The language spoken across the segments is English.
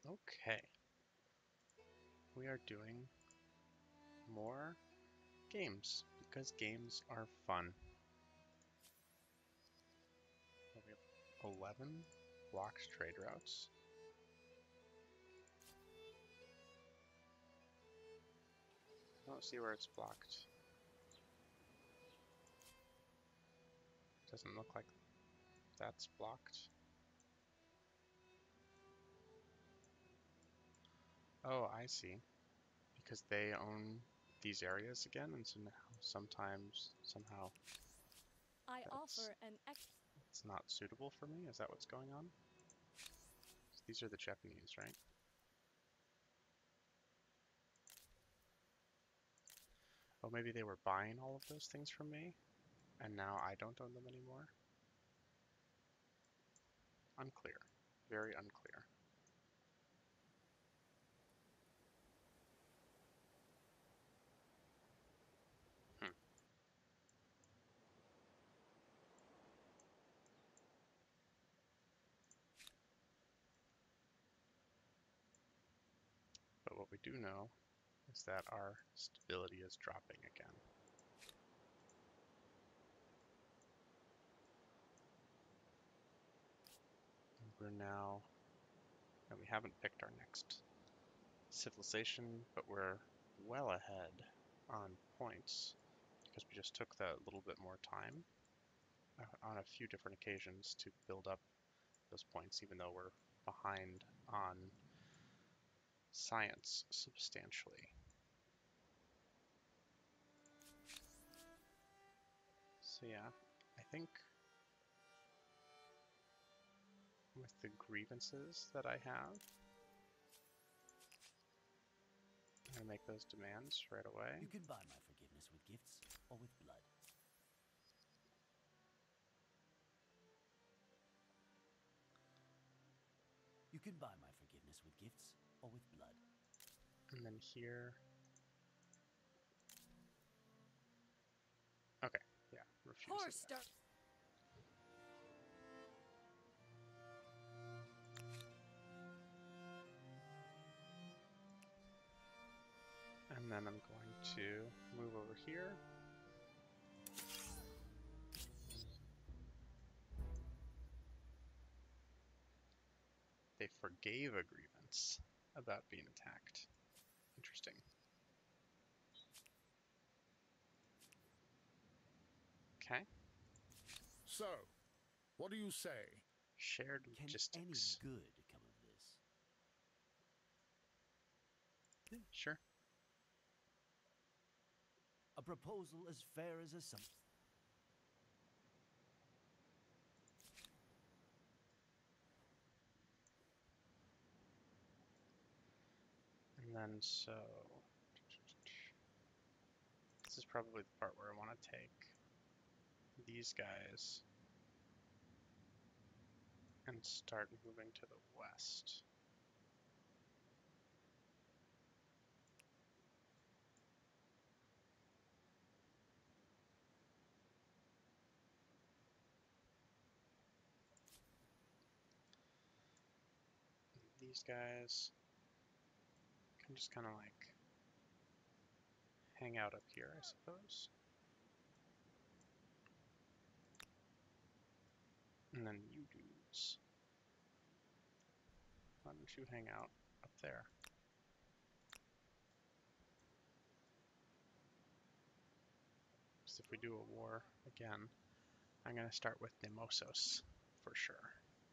Okay, we are doing more games because games are fun. We have 11 blocked trade routes. I don't see where it's blocked. Doesn't look like that's blocked. Oh, I see. Because they own these areas again, and so now sometimes, somehow, I that's offer an it's not suitable for me? Is that what's going on? So these are the Japanese, right? Oh, maybe they were buying all of those things from me, and now I don't own them anymore? Unclear. Very unclear. Hmm. But what we do know is that our stability is dropping again. And we're now, and we haven't picked our next civilization, but we're well ahead on points because we just took that little bit more time on a few different occasions to build up those points, even though we're behind on science substantially. So yeah, I think with the grievances that I have, I'm going to make those demands right away. You can buy my forgiveness with gifts or with blood. You can buy my forgiveness with gifts or with blood. And then here, okay, yeah, refusing horse that. And then I'm going to move over here. They forgave a grievance about being attacked. Interesting. Okay. So, what do you say? Shared Can any logistics. good come of this? Yeah, sure. A proposal as fair as a sum. And then so this is probably the part where I want to take these guys and start moving to the west. These guys can just kind of like hang out up here, I suppose. And then you dudes, why don't you hang out up there? Because if we do a war again, I'm going to start with Nemosos for sure.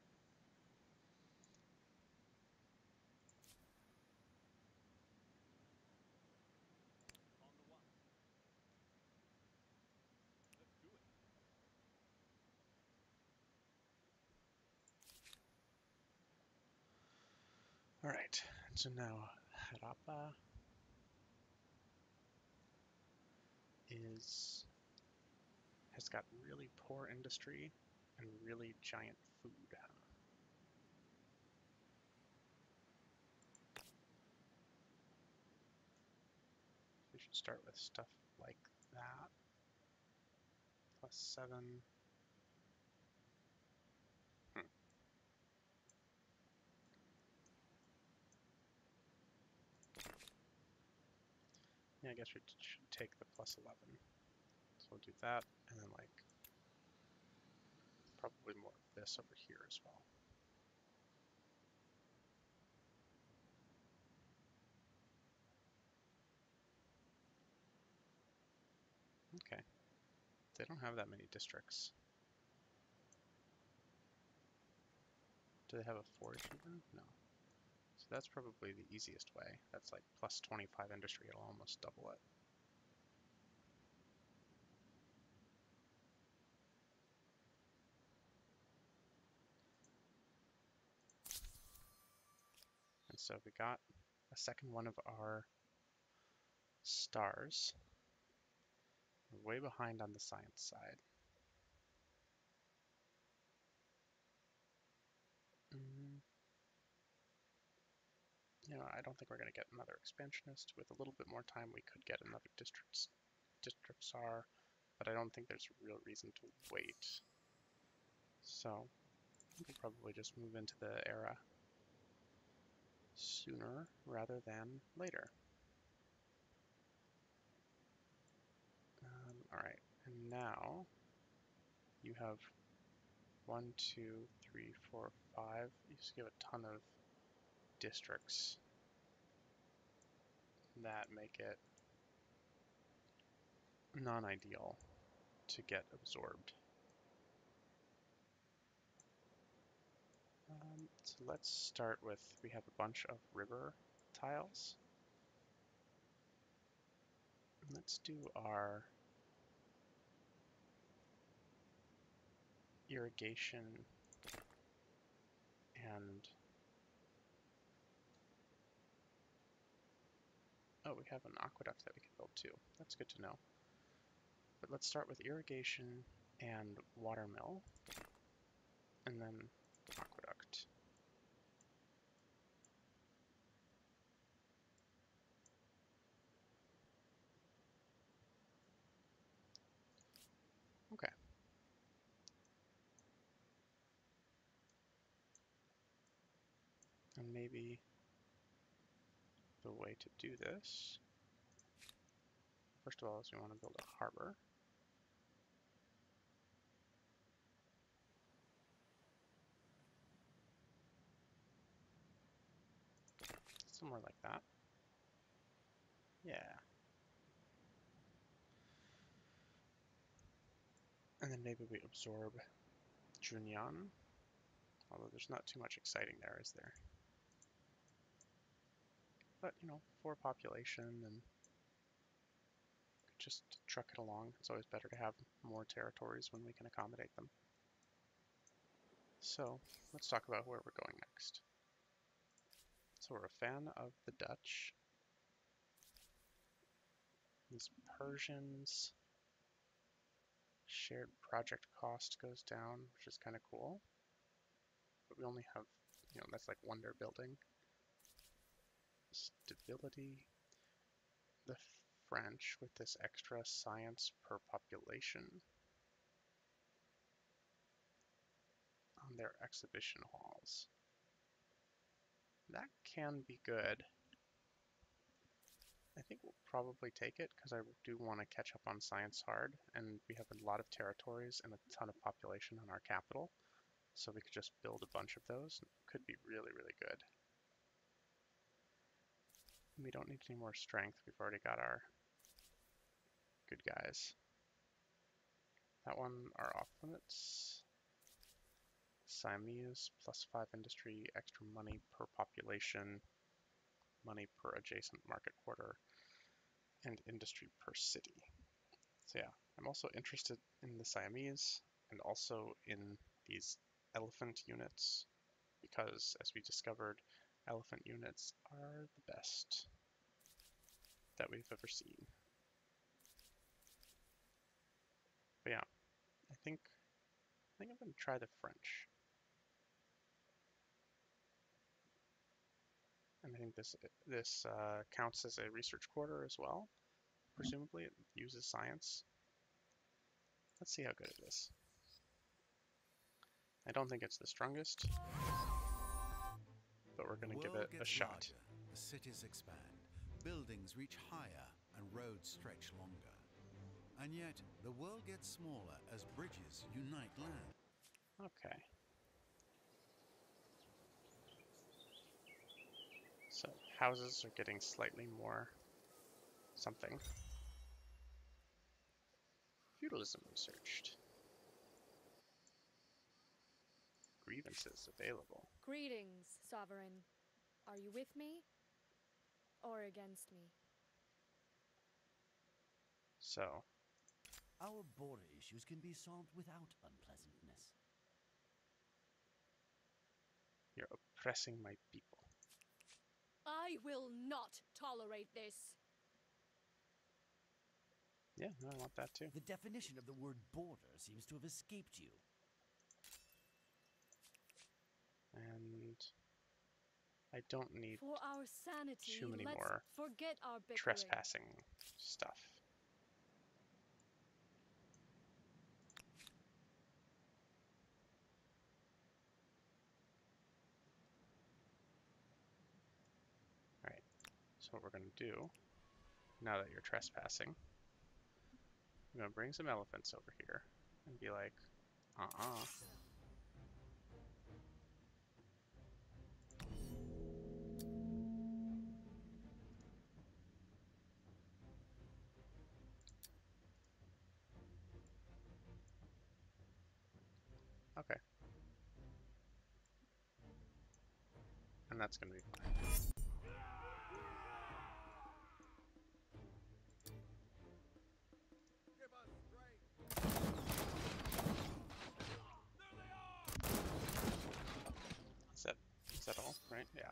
All right, so now Harappa has got really poor industry and really giant food. We should start with stuff like that. +7. Yeah, I guess we should take the plus 11. So we'll do that, and then like probably more of this over here as well. Okay. They don't have that many districts. Do they have a forage even? No. So that's probably the easiest way. That's like plus 25 industry. It'll almost double it. And so we got a second one of our stars. We're way behind on the science side. You know, I don't think we're going to get another expansionist. With a little bit more time, we could get another district czar, but I don't think there's a real reason to wait. So we could probably just move into the era sooner rather than later. All right, and now you have 1, 2, 3, 4, 5. You just give a ton of districts that make it non-ideal to get absorbed. So let's start with, we have a bunch of river tiles. Let's do our irrigation and, oh, we have an aqueduct that we can build too. That's good to know. But let's start with irrigation and watermill, and then aqueduct. Okay. And maybe the way to do this, first of all, is we want to build a harbor. Somewhere like that. Yeah. And then maybe we absorb Junyan, although there's not too much exciting there, is there? But, you know, for population and just truck it along. It's always better to have more territories when we can accommodate them. So let's talk about where we're going next. So we're a fan of the Dutch. These Persians, shared project cost goes down, which is kind of cool. But we only have, you know, that's like wonder building. Stability. The French with this extra science per population on their exhibition halls. That can be good. I think we'll probably take it because I do want to catch up on science hard, and we have a lot of territories and a ton of population on our capital, so we could just build a bunch of those. Could be really, really good. We don't need any more strength. We've already got our good guys. That one are off limits. Siamese, +5 industry, extra money per population, money per adjacent market quarter, and industry per city. So yeah, I'm also interested in the Siamese and also in these elephant units because, as we discovered, elephant units are the best that we've ever seen. But yeah, I think I'm going to try the French. And I think this counts as a research quarter as well. Presumably it uses science. Let's see how good it is. I don't think it's the strongest, but we're going to give it a shot. Larger, the cities expand, buildings reach higher, and roads stretch longer. And yet, the world gets smaller as bridges unite land. Okay. So houses are getting slightly more something. Feudalism researched. Grievances available. Greetings, Sovereign. Are you with me or against me? So, Our border issues can be solved without unpleasantness. you're oppressing my people. I will not tolerate this. Yeah, no, I want that too. The definition of the word border seems to have escaped you. And I don't need For our sanity, too many let's more forget our bickering. trespassing stuff. Alright, so what we're going to do, now that you're trespassing, I'm going to bring some elephants over here and be like, Okay. And that's going to be fine. Is that all? Right? Yeah.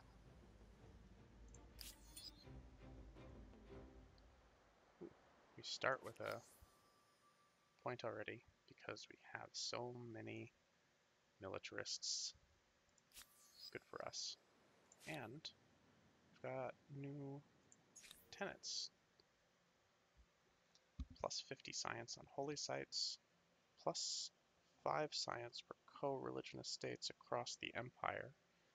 Ooh, we start with a point already because we have so many militarists. Good for us. And we've got new tenets. Plus 50 science on holy sites. Plus 5 science per co-religion estates across the empire.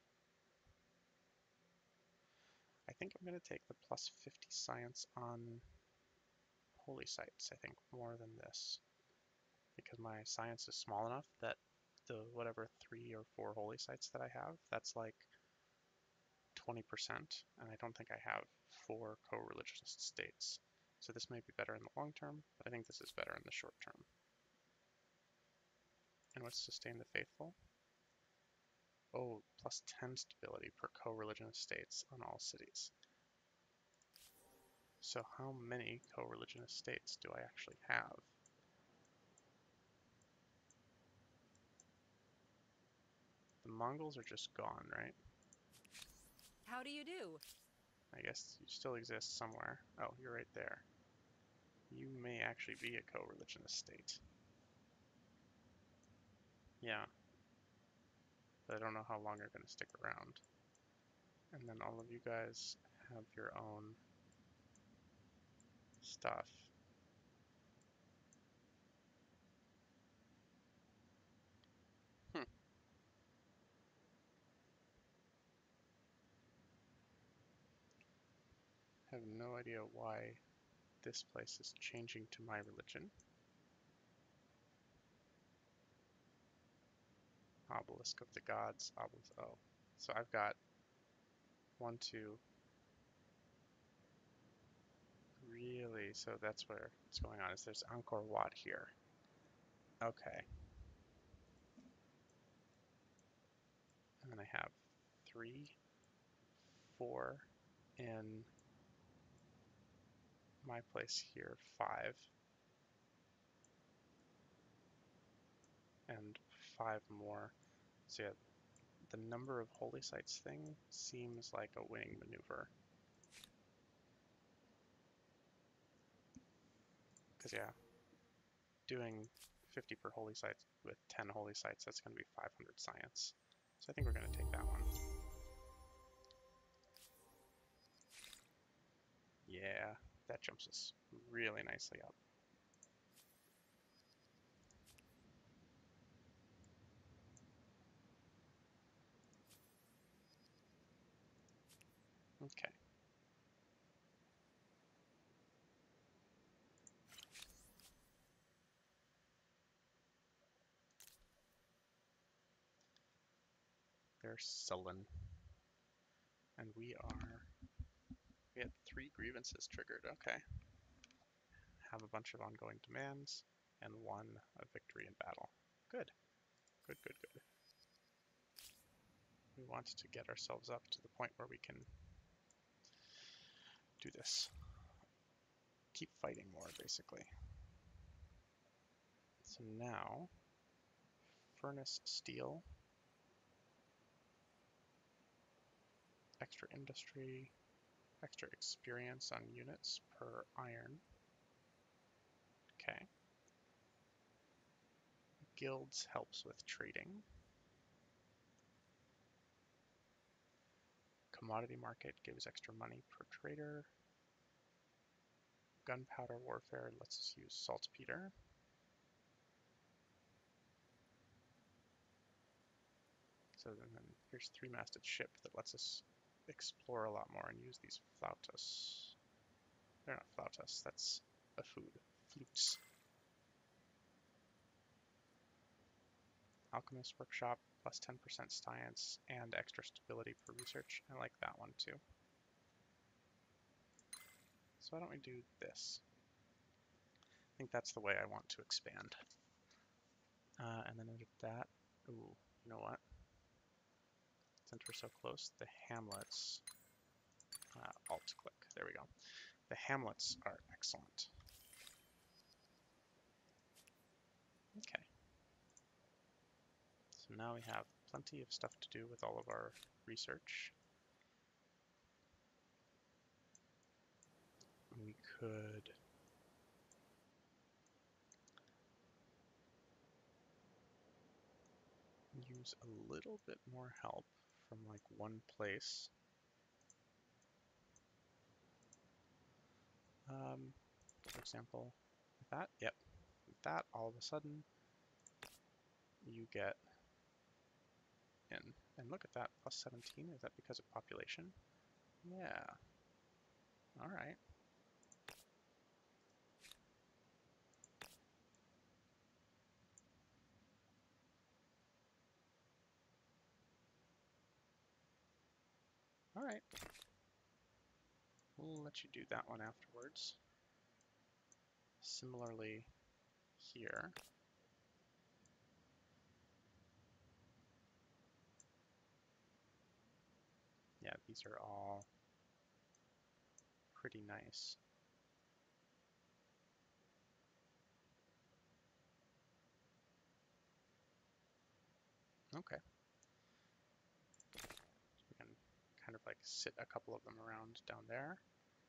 I think I'm going to take the plus 50 science on holy sites, I think, more than this. Because my science is small enough that the whatever 3 or 4 holy sites that I have, that's like 20%, and I don't think I have 4 co-religious states. So this may be better in the long term, but I think this is better in the short term. And what's sustain the faithful? Oh, plus 10 stability per co-religion states on all cities. So how many co-religion states do I actually have? The Mongols are just gone, right? How do you do? I guess you still exist somewhere. Oh, you're right there. You may actually be a co-religion state. Yeah. But I don't know how long you're going to stick around. And then all of you guys have your own stuff. I have no idea why this place is changing to my religion. Obelisk of the Gods. Obelisk. Oh. So I've got 1, 2. Really? So that's where what's going on is there's Angkor Wat here. Okay. And then I have 3, 4 in my place here, 5. And 5 more. So yeah, the number of holy sites thing seems like a winning maneuver. Because yeah, doing 50 per holy site with 10 holy sites, that's going to be 500 science. So I think we're going to take that one. Yeah, that jumps us really nicely up. Okay. They're sullen. And we had 3 grievances triggered. Okay. Have a bunch of ongoing demands and 1 a victory in battle. Good. Good, good, good. We want to get ourselves up to the point where we can do this. Keep fighting more, basically. So now, furnace steel, extra industry, extra experience on units per iron. Okay. Guilds helps with trading. Commodity market gives extra money per trader. Gunpowder warfare lets us use saltpeter. So then here's 3-masted ship that lets us explore a lot more and use these flautas. They're not flautas, that's a food. Flutes. Alchemist workshop, plus 10% science and extra stability per research. I like that one too. So why don't we do this? I think that's the way I want to expand. And then under that, ooh, you know what? Since we're so close, the hamlets, alt-click, there we go. The hamlets are excellent. Okay. So now we have plenty of stuff to do with all of our research. We could use a little bit more help from like one place. For example, with that, yep, with that, all of a sudden, you get in. And look at that, plus 17, is that because of population? Yeah, all right. All right. We'll let you do that one afterwards. Similarly, here. Yeah, these are all pretty nice. Okay. So we can kind of like sit a couple of them around down there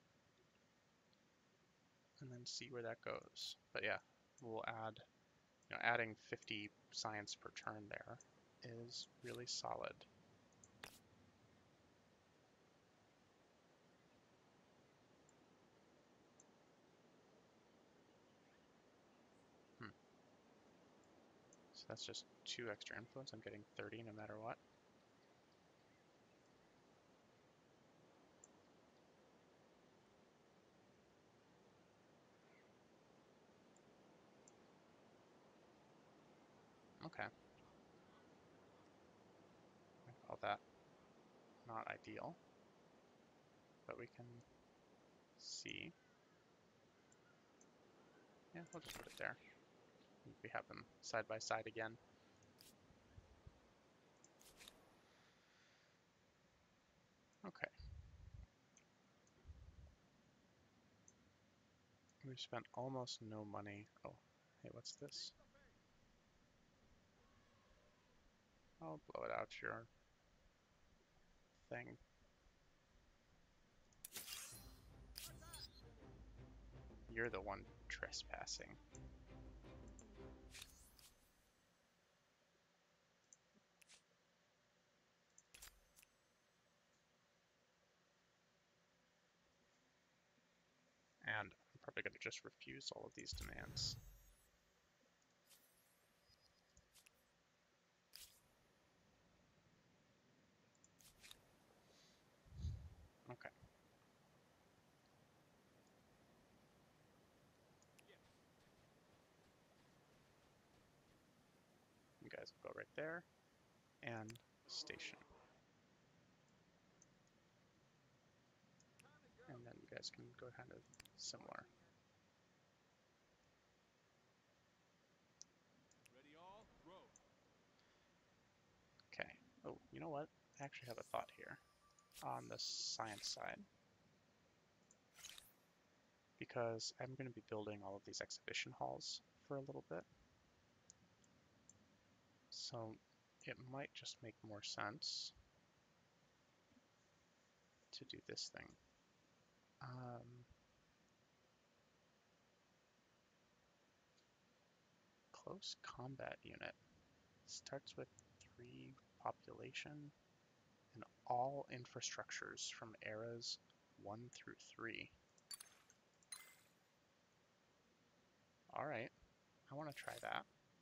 and then see where that goes. But yeah, we'll add, adding 50 science per turn there is really solid. So that's just 2 extra influence. I'm getting 30 no matter what. Okay. I call that not ideal, but we can see. Yeah, we'll just put it there. We have them side by side again. Okay. We've spent almost no money. Oh, hey, what's this? I'll blow it out your thing. You're the one trespassing. And I'm probably going to just refuse all of these demands. Okay. You guys will go right there and station. guys can go kind of similar. Ready all? Row. Okay. Oh, you know what? I actually have a thought here on the science side. Because I'm going to be building all of these exhibition halls for a little bit. So it might just make more sense to do this thing. Close combat unit starts with 3 population and all infrastructures from eras 1 through 3. Alright, I want to try that.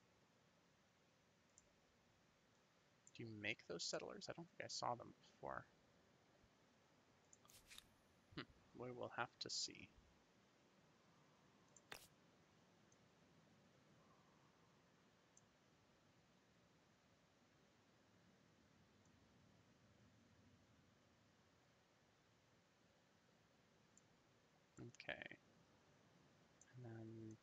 Do you make those settlers? I don't think I saw them before. We will have to see. Okay. And then,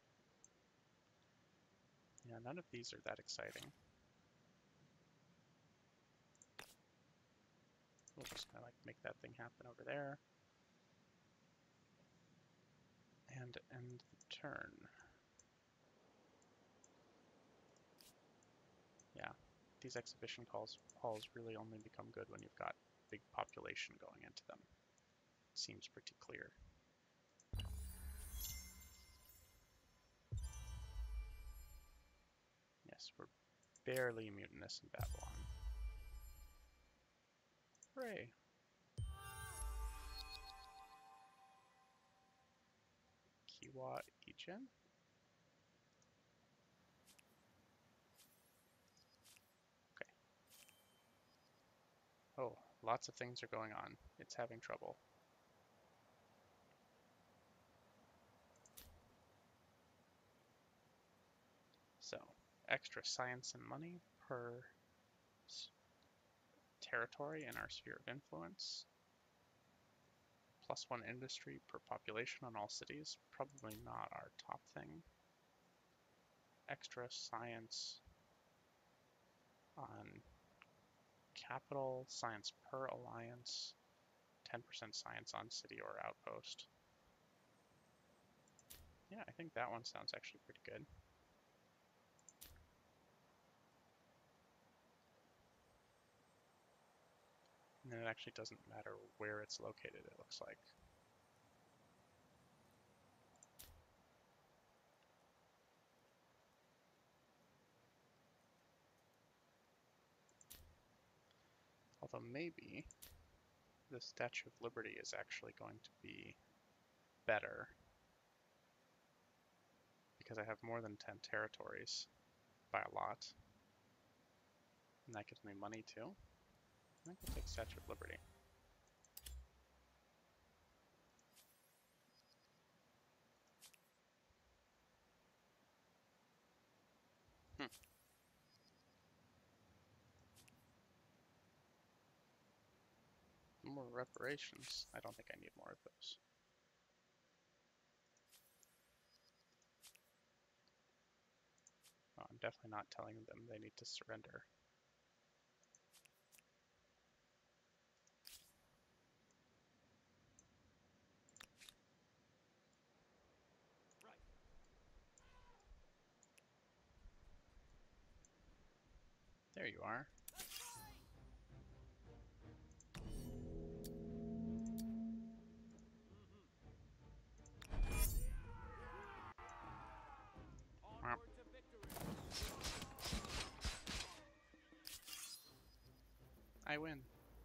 yeah, none of these are that exciting. We'll just kind of like make that thing happen over there. And end the turn. Yeah, these exhibition halls really only become good when you've got big population going into them. Seems pretty clear. Yes, we're barely mutinous in Babylon. Hooray! Kiwa Ijen? Okay. Oh, lots of things are going on. It's having trouble. So, extra science and money per territory in our sphere of influence. +1 industry per population on all cities. Probably not our top thing. Extra science on capital, science per alliance, 10% science on city or outpost. Yeah, I think that one sounds actually pretty good. And then it actually doesn't matter where it's located, it looks like. Although maybe the Statue of Liberty is actually going to be better because I have more than 10 territories by a lot. And that gives me money too. I think we'll take Statue of Liberty. More reparations. I don't think I need more of those. Oh, I'm definitely not telling them they need to surrender. Right. There you are. Onward to victory. I win.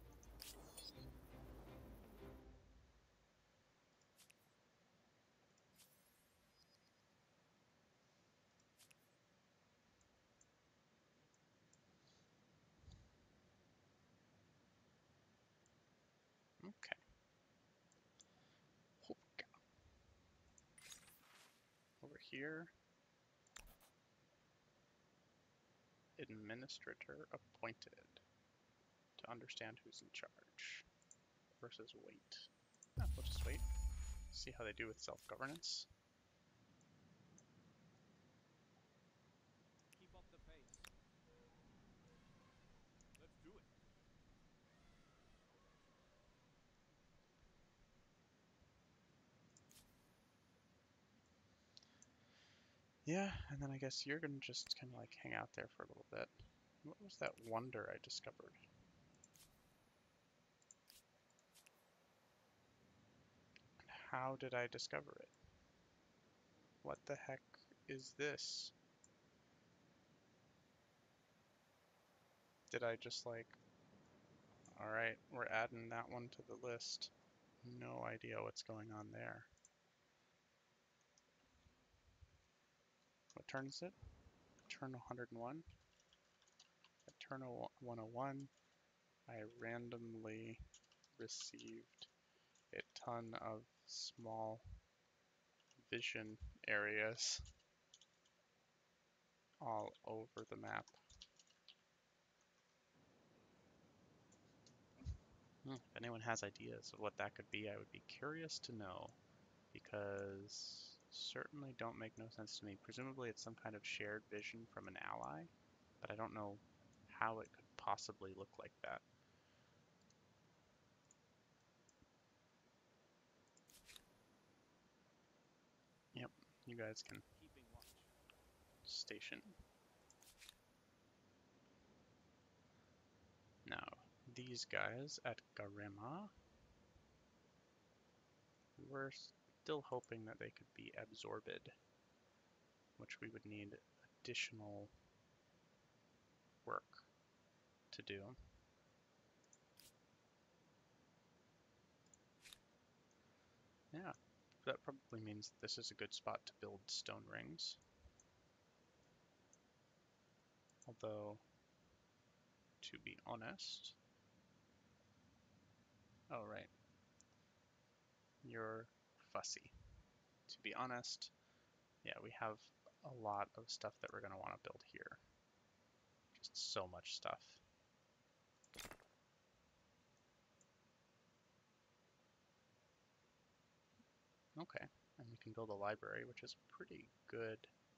Okay. Over here. Administrator appointed. To understand who's in charge. Versus wait. Oh, we'll just wait. See how they do with self-governance. Keep up the pace. Let's do it. Yeah, and then I guess you're gonna just kind of like hang out there for a little bit. What was that wonder I discovered? How did I discover it? What the heck is this? Did I just like, alright, we're adding that one to the list. No idea what's going on there. What turn is it? Turn 101. At turn 101, I randomly received a ton of small vision areas all over the map. If anyone has ideas of what that could be, I would be curious to know, because certainly don't make no sense to me. Presumably it's some kind of shared vision from an ally, but I don't know how it could possibly look like that. Yep, you guys can Keeping watch. station. Now, these guys at Garema, we're still hoping that they could be absorbed, which we would need additional work to do. Yeah, that probably means this is a good spot to build stone rings. Although, to be honest, oh right, you're fussy. To be honest, yeah, we have a lot of stuff that we're going to want to build here. Just so much stuff. Okay, and we can build a library, which is a pretty good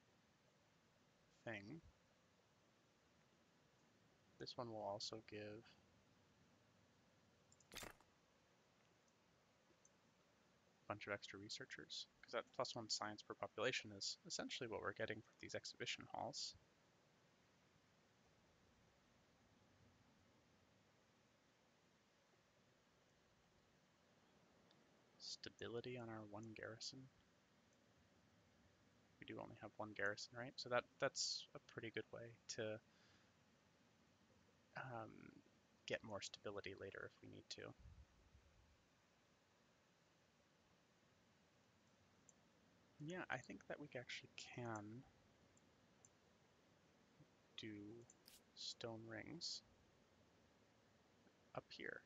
thing. This one will also give a bunch of extra researchers, because that +1 science per population is essentially what we're getting for these exhibition halls. Stability on our one garrison. We do only have one garrison, right? So that's a pretty good way to get more stability later if we need to. Yeah, I think that we actually can do stone rings up here.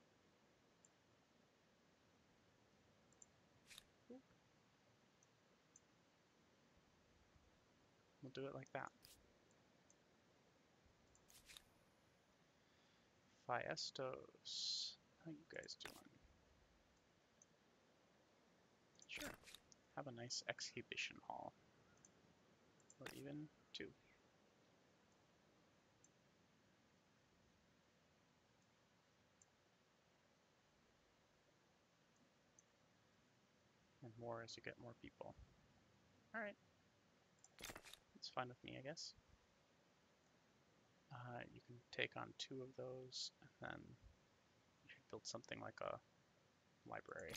We'll do it like that. Fiestos, how you guys doing? Sure, have a nice exhibition hall. Or even two. And more as you get more people. Alright. It's fine with me, I guess. You can take on 2 of those, and then you should build something like a library.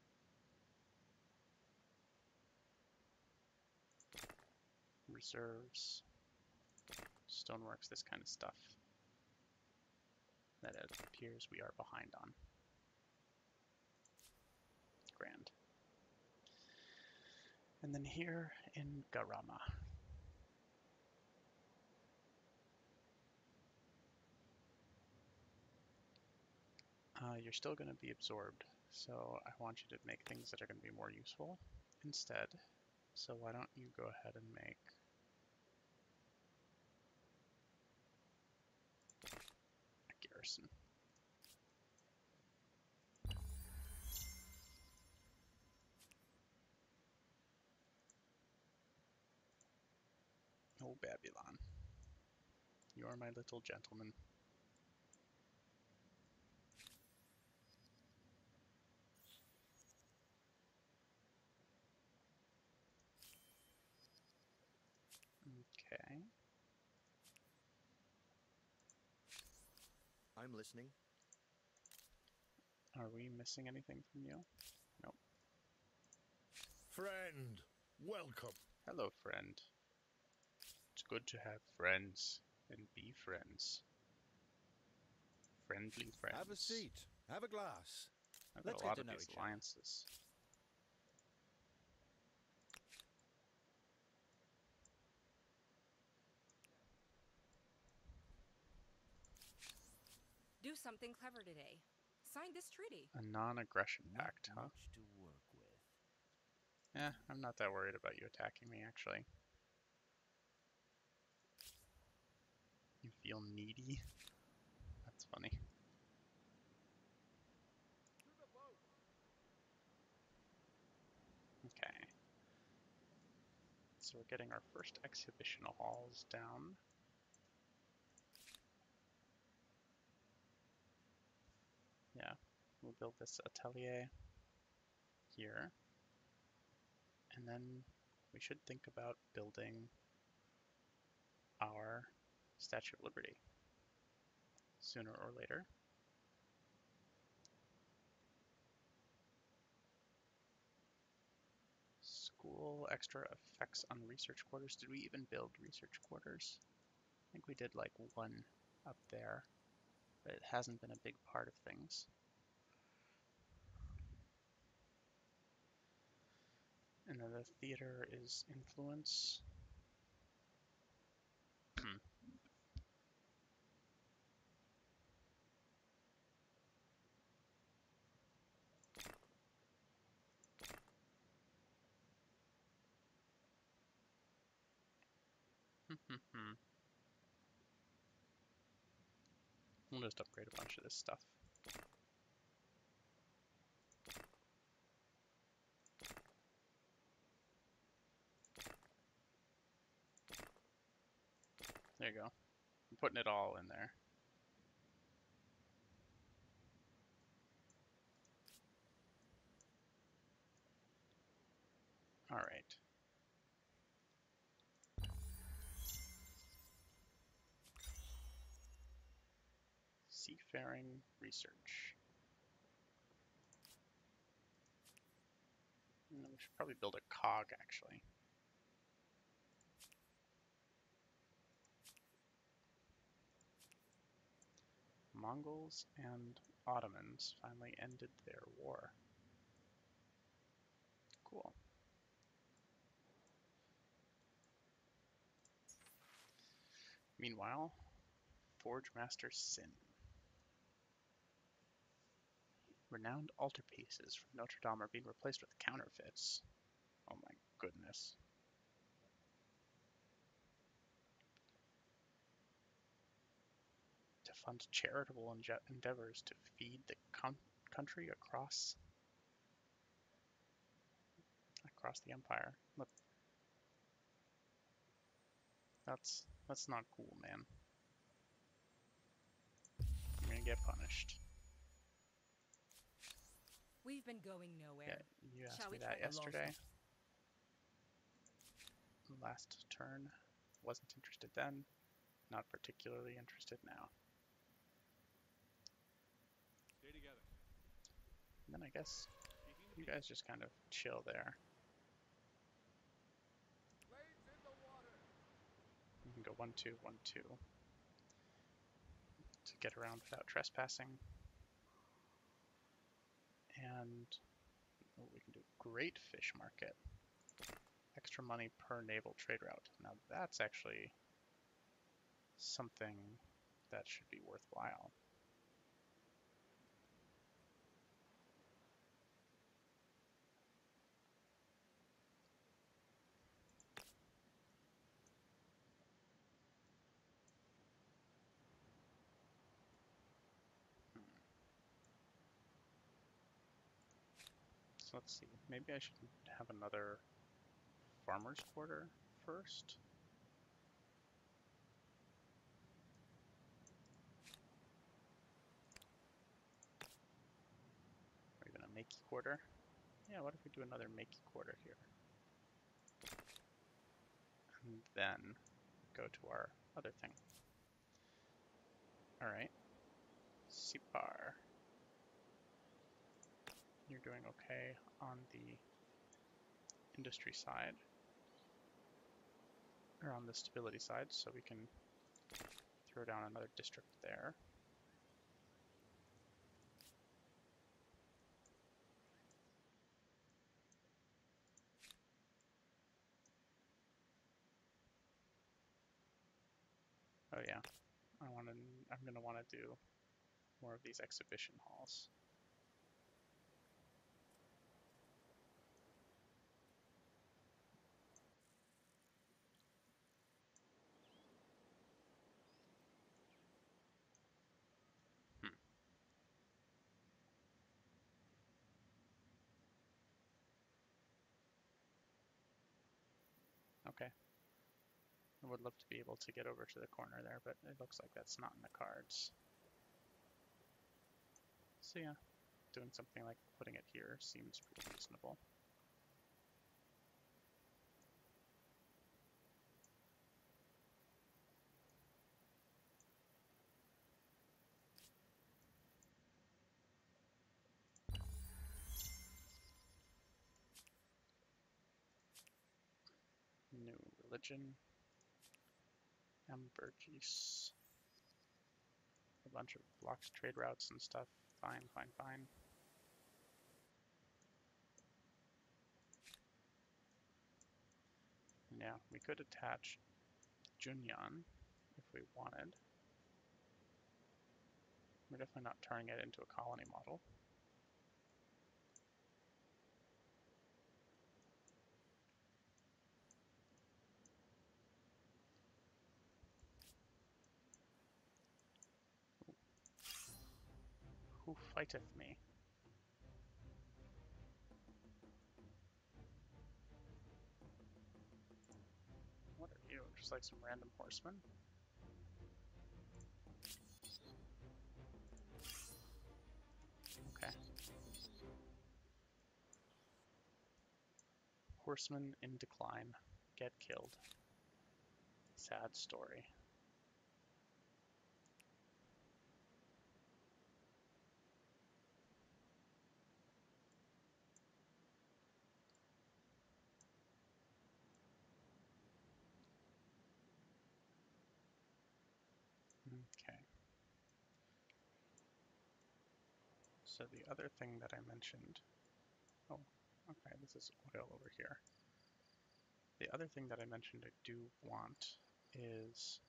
Reserves, stoneworks, this kind of stuff that it appears we are behind on. Grand. And then here in Garama. You're still going to be absorbed, so I want you to make things that are going to be more useful instead. So why don't you go ahead and make a garrison. Babylon. You are my little gentleman. Okay. I'm listening. Are we missing anything from you? Nope. Friend, welcome. Hello, friend. It's good to have friends and be friends. Friendly friends. Have a seat. Have a glass. I've got Let's a get lot to of know these each other. alliances. Do something clever today. Sign this treaty. A non-aggression Not pact, huh? much to work with. I'm not that worried about you attacking me, actually. You feel needy? That's funny. Okay. So we're getting our first exhibition halls down. Yeah, we'll build this atelier here. And then we should think about building our Statue of Liberty sooner or later. School, extra effects on research quarters. Did we even build research quarters? I think we did like one up there, but it hasn't been a big part of things. And then the theater is influence. We'll just upgrade a bunch of this stuff. There you go. I'm putting it all in there. All right. Seafaring research. We should probably build a cog, actually. Mongols and Ottomans finally ended their war. Cool. Meanwhile, Forge Master Sin. Renowned altarpieces from Notre Dame are being replaced with counterfeits. Oh my goodness. To fund charitable endeavors to feed the country across the empire. Look, that's not cool, man. You're gonna get punished. We've been going nowhere. Yeah, you asked Shall me we that try yesterday. Last turn. Wasn't interested then. Not particularly interested now. Stay together. And then I guess you guys just kind of chill there. Blades in the water. You can go 1-2, 1-2 to get around without trespassing. And we can do Great Fish Market. Extra money per naval trade route. Now that's actually something that should be worthwhile. So let's see, maybe I should have another farmer's quarter first. makey quarter. Yeah, what if we do another makey quarter here? And then go to our other thing. All right, Sipar. You're doing okay on the industry side, or on the stability side, so we can throw down another district there. Oh yeah, I'm gonna want to do more of these exhibition halls. Okay. I would love to be able to get over to the corner there, but it looks like that's not in the cards. So yeah, doing something like putting it here seems pretty reasonable. New religion. Ambergis. A bunch of blocked trade routes and stuff. Fine, fine, fine. Yeah, we could attach Junyan if we wanted. We're definitely not turning it into a colony model. Who fighteth me? What are you? Just like some random horsemen? Okay. Horsemen in decline. Get killed. Sad story. Okay. So the other thing that I mentioned, oh, okay, this is oil over here. The other thing that I mentioned I do want is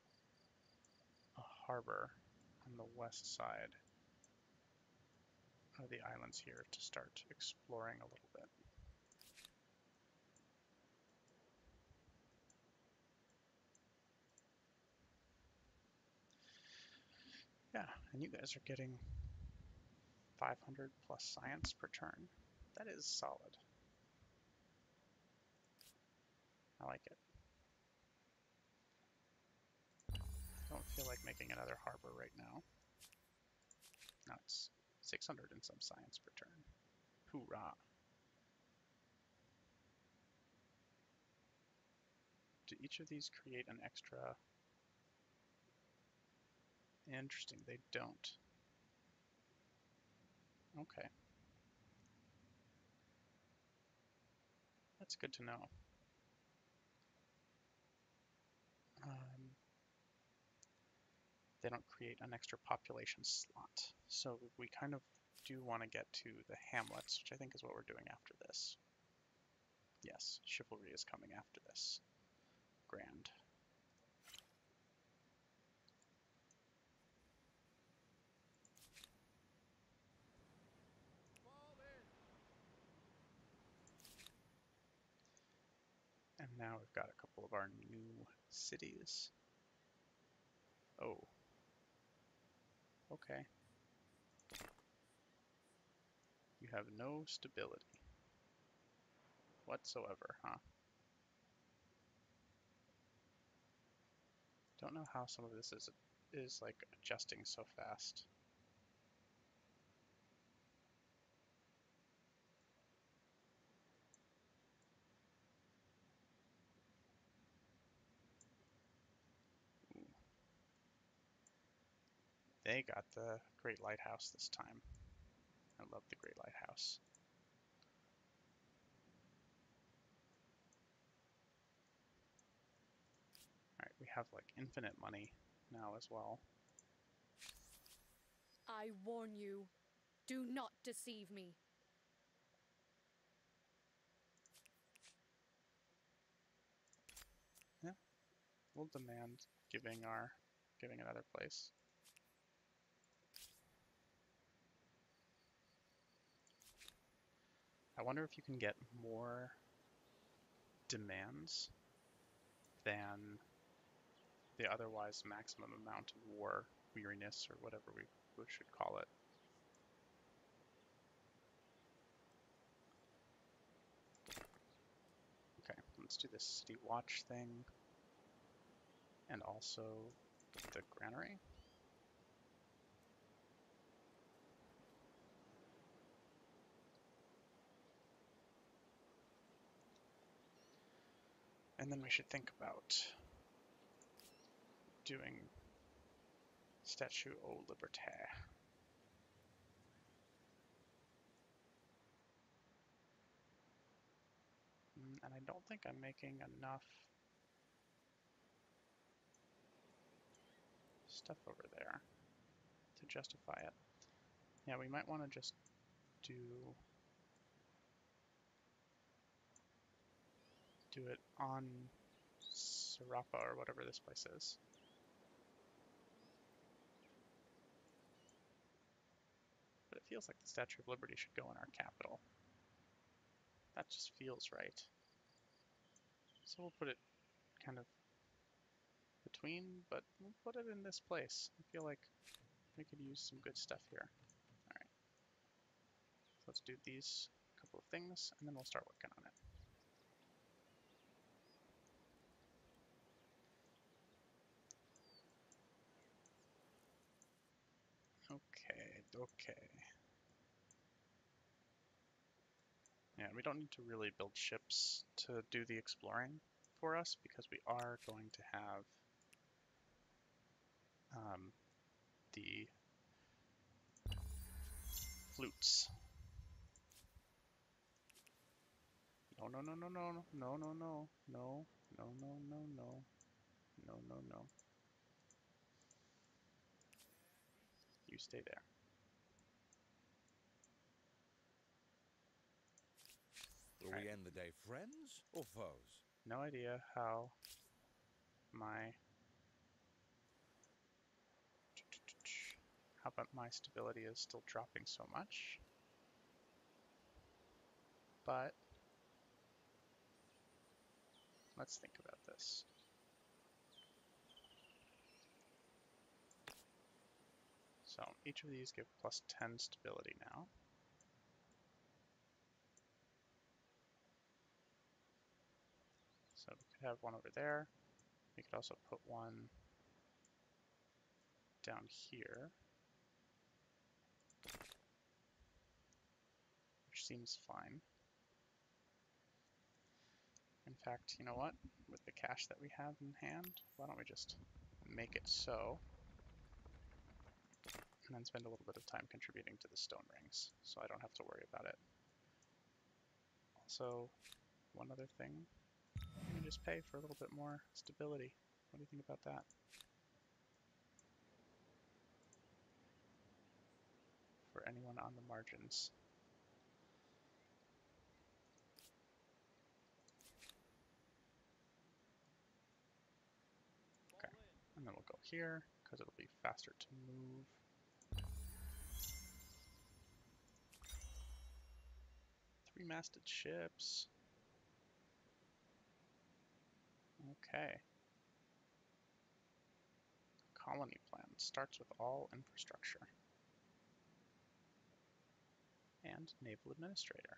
a harbor on the west side of the islands here to start exploring a little bit. Yeah, and you guys are getting 500 plus science per turn. That is solid. I like it. I don't feel like making another harbor right now. Now it's 600 and some science per turn. Hoorah. Do each of these create an extra? Interesting, they don't. Okay. That's good to know. They don't create an extra population slot. So we kind of do want to get to the hamlets, which I think is what we're doing after this. Yes, chivalry is coming after this. Grand. And now we've got a couple of our new cities. Oh. Okay. You have no stability whatsoever, huh? Don't know how some of this is like adjusting so fast. They got the Great Lighthouse this time. I love the Great Lighthouse. Alright, we have like infinite money now as well. I warn you, do not deceive me. Yeah, we'll demand giving another place. I wonder if you can get more demands than the otherwise maximum amount of war weariness, or whatever we should call it. Okay, let's do this city watch thing, and also the granary. And then we should think about doing Statue aux Libertés. And I don't think I'm making enough stuff over there to justify it. Yeah, we might want to just do it on Serapa or whatever this place is. But it feels like the Statue of Liberty should go in our capital. That just feels right. So we'll put it kind of between, but we'll put it in this place. I feel like we could use some good stuff here. Alright. So let's do these couple of things, and then we'll start working on it. Okay. Yeah, we don't need to really build ships to do the exploring for us, because we are going to have the flutes. No. You stay there. Will we end the day friends or foes? No idea how my stability is still dropping so much. But let's think about this. So each of these give plus 10 stability now. So we could have one over there. We could also put one down here, which seems fine. In fact, you know what? With the cash that we have in hand, why don't we just make it so, and then spend a little bit of time contributing to the stone rings, so I don't have to worry about it. Also, one other thing, let me just pay for a little bit more stability. What do you think about that? For anyone on the margins. Okay, and then we'll go here, because it'll be faster to move. Three-masted ships. Okay. Colony plan starts with all infrastructure. And naval administrator.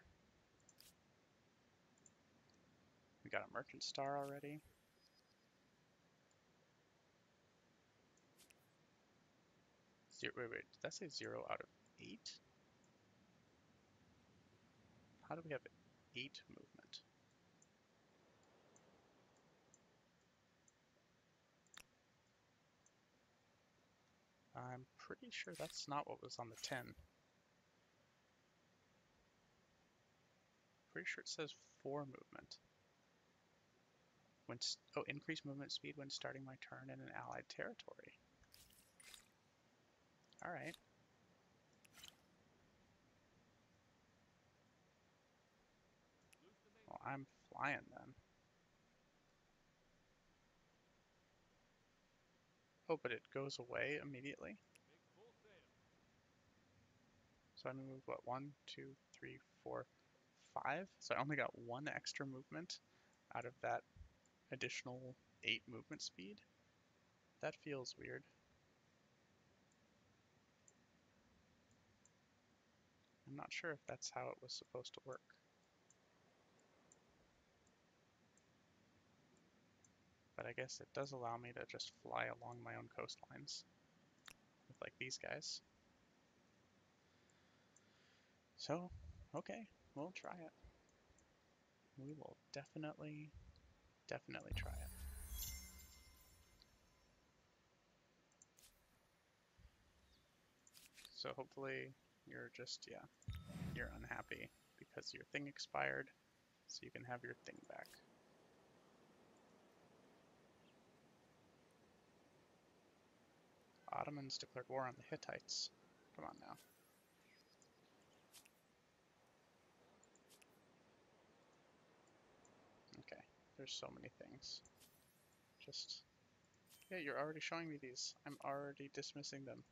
We got a merchant star already. Wait, did that say 0 out of 8? How do we have 8 movement? I'm pretty sure that's not what was on the 10. Pretty sure it says 4 movement. Increase movement speed when starting my turn in an allied territory. Alright. Well, I'm flying then. Oh, but it goes away immediately? So I moved, what, 1, 2, 3, 4, 5? So I only got 1 extra movement out of that additional 8 movement speed? That feels weird. I'm not sure if that's how it was supposed to work. But I guess it does allow me to just fly along my own coastlines with like these guys. So, okay, we'll try it. We will definitely try it. So hopefully you're just, yeah, you're unhappy because your thing expired, so you can have your thing back. Ottomans declared war on the Hittites. Come on now. Okay, there's so many things. Just, yeah, you're already showing me these. I'm already dismissing them.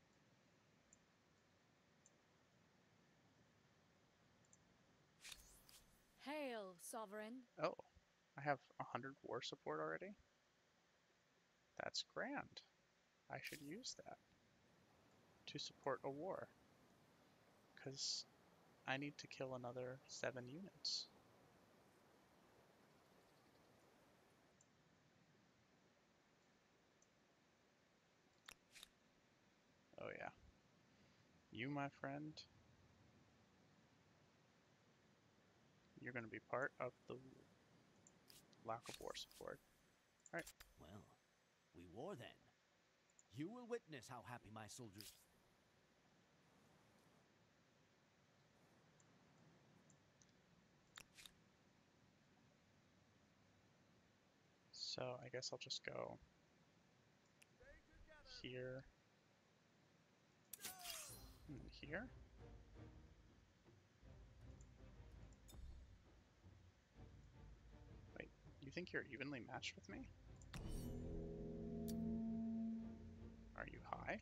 Hail, Sovereign. Oh, I have 100 war support already? That's grand. I should use that to support a war. Because I need to kill another 7 units. Oh yeah. You, my friend, you're going to be part of the lack of war support. Alright. Well, we war then. You will witness how happy my soldiers... So I guess I'll just go here and here. Wait, you think you're evenly matched with me? Are you high?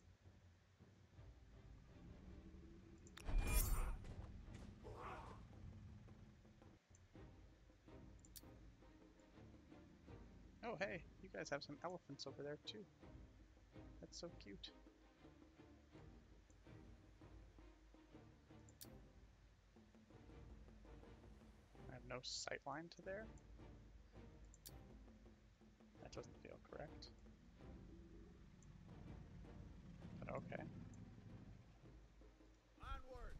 Oh hey, you guys have some elephants over there too. That's so cute. I have no sightline to there? That doesn't feel correct. But okay. Onward!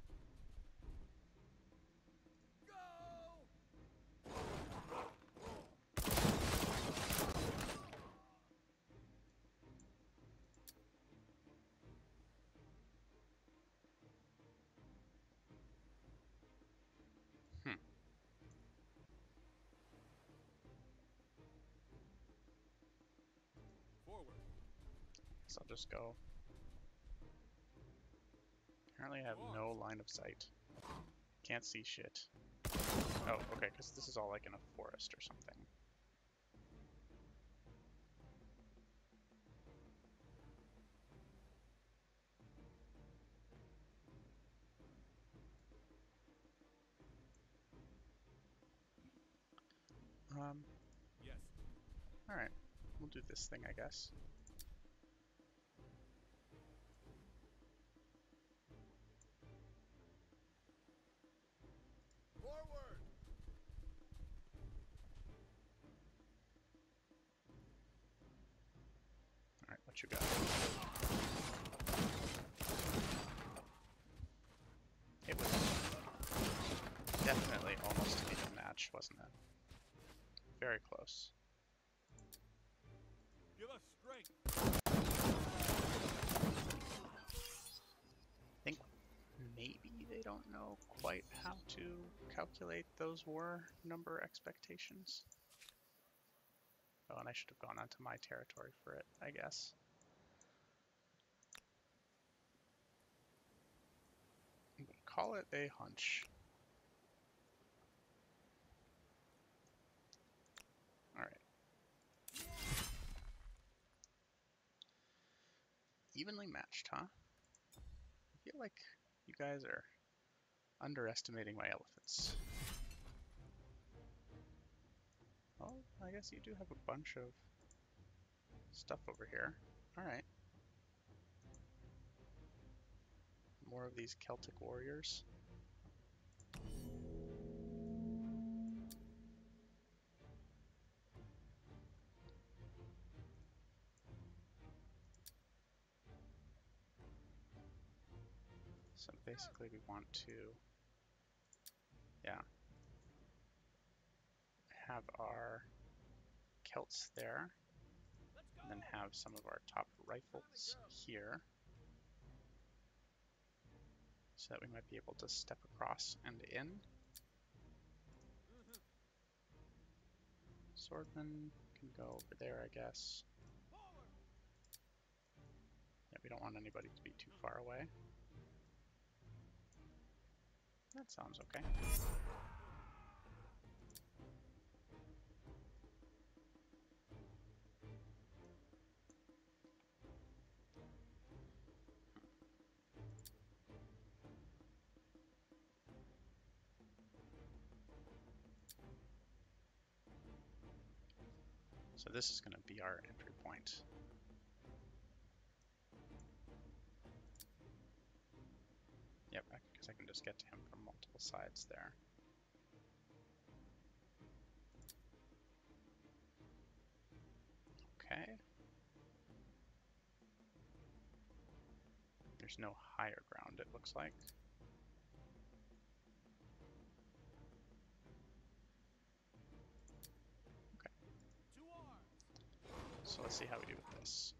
Hmm. Forward. So I'll just go. Apparently I have no line of sight. Can't see shit. Oh, okay, because this is all like in a forest or something. Yes. Alright. We'll do this thing, I guess. Forward! Alright, what you got? It was definitely almost an even match, wasn't it? Very close. Give us strength! don't know quite how to calculate those war number expectations. Oh, and I should have gone onto my territory for it, I guess. I'm gonna call it a hunch. Alright. Evenly matched, huh? I feel like you guys are underestimating my elephants. Oh, I guess you do have a bunch of stuff over here. Alright. More of these Celtic warriors. So basically we want to, yeah, have our Celts there, and then have some of our top rifles here, so that we might be able to step across and in. Swordman can go over there, I guess. Yeah, we don't want anybody to be too far away. That sounds okay. So this is going to be our entry point. Yep, because I can just get to him from multiple sides there. Okay. There's no higher ground, it looks like. Okay. So let's see how we do with this.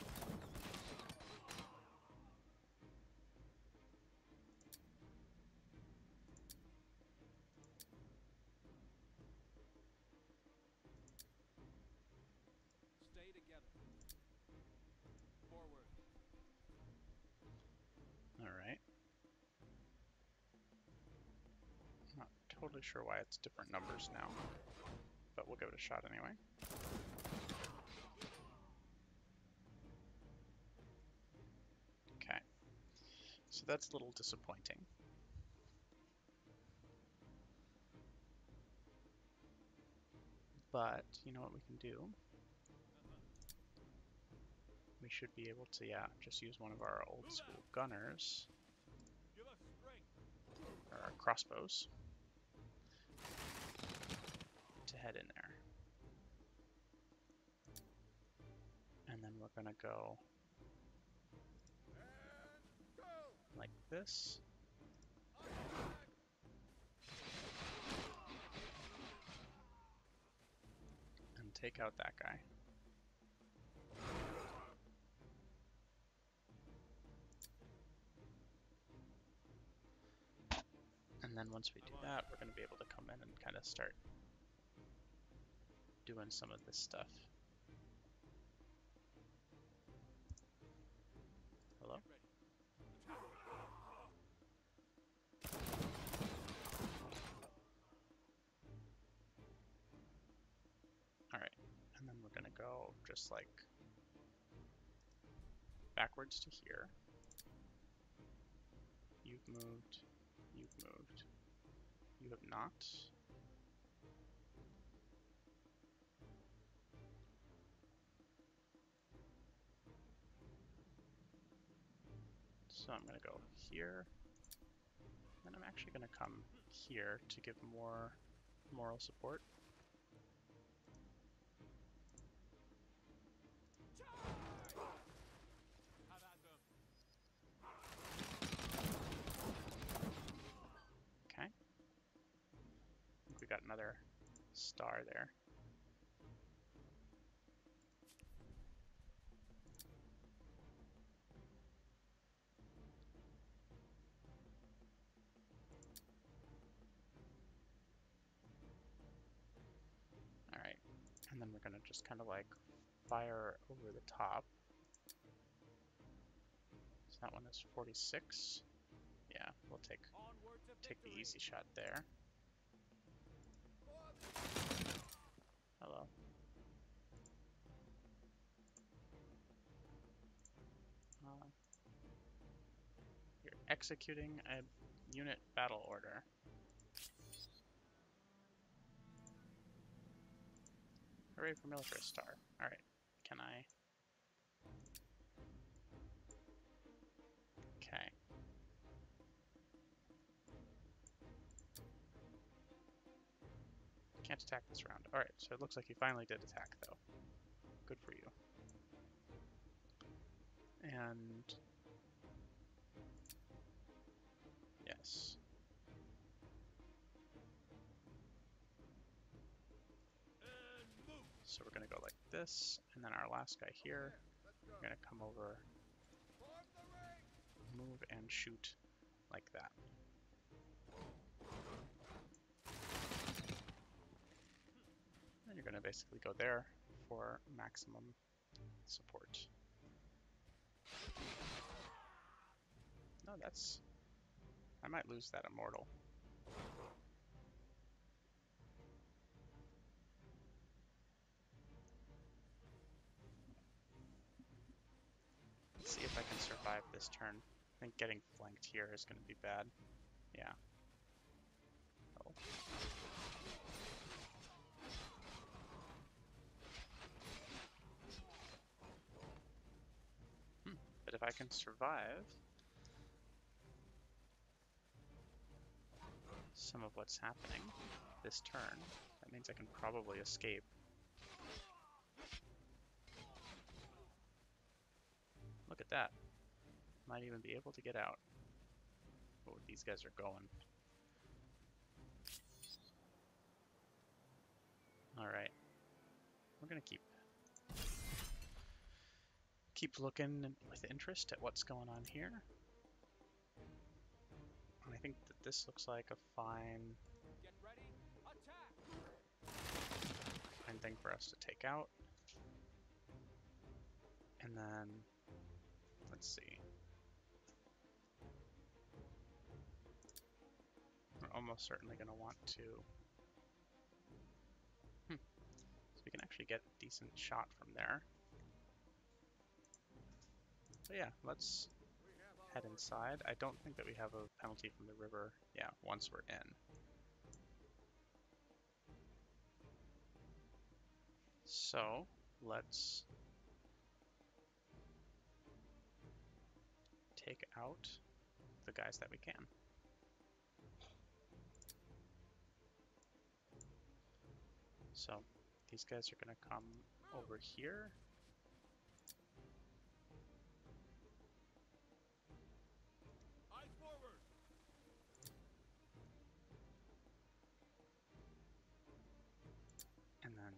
Stay together. Forward. Alright. Not totally sure why it's different numbers now, but we'll give it a shot anyway. Okay. So that's a little disappointing. But you know what we can do? We should be able to, yeah, just use one of our old school gunners, Give us strength. or our crossbows, to head in there. And then we're gonna go like this. And take out that guy. And then once we do that, we're going to be able to come in and kind of start doing some of this stuff. Hello? Alright, and then we're going to go just like backwards to here. You've moved. You've moved. You have not. So I'm going to go here. And I'm actually going to come here to give more moral support. Okay. I think we got another star there. gonna just kind of like fire over the top. So that one is 46. Yeah, we'll take Onward to the victory. easy shot there. Hello. You're executing a unit battle order. Hooray for militarist star. Alright, can I... Okay. Can't attack this round. Alright, so it looks like you finally did attack, though. Good for you. And... Yes. And move. So we're gonna go like this, and then our last guy here, we're gonna come over, Form the ring. move and shoot like that. And you're gonna basically go there for maximum support. No, that's... I might lose that immortal. Let's see if I can survive this turn. I think getting flanked here is going to be bad. Yeah. Oh. But if I can survive some of what's happening this turn, that means I can probably escape. Look at that. Might even be able to get out. Oh, these guys are going. Alright. We're gonna keep looking with interest at what's going on here. And I think that this looks like a fine Get ready. Attack. thing for us to take out. And then, let's see. We're almost certainly going to want to... So we can actually get a decent shot from there. So yeah, let's head inside. I don't think that we have a penalty from the river, yeah, once we're in. So, let's take out the guys that we can. So, these guys are going to come over here. Eyes forward. And then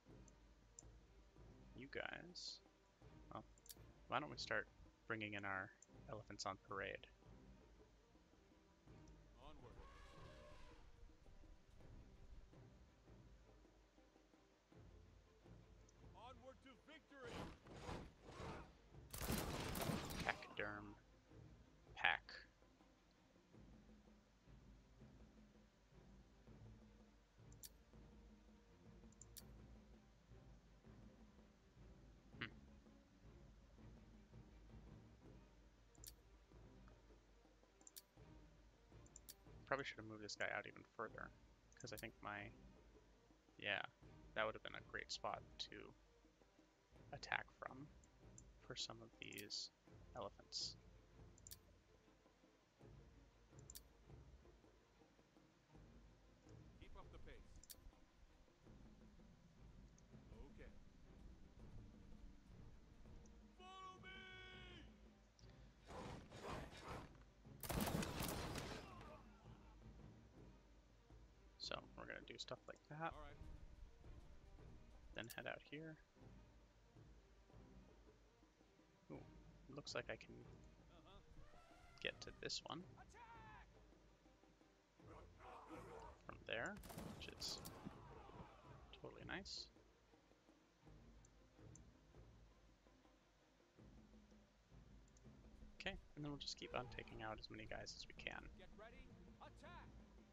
you guys, well, why don't we start bringing in our elephants on parade? Onward. Onward to victory. Pachyderm pack. Probably should have moved this guy out even further, because I think yeah, that would have been a great spot to attack from for some of these elephants. Keep up the pace. Okay. Follow me. So we're gonna do stuff like that, All right. then head out here. Ooh, looks like I can get to this one Attack. from there, which is totally nice. And then we'll just keep on taking out as many guys as we can. Get ready. Attack.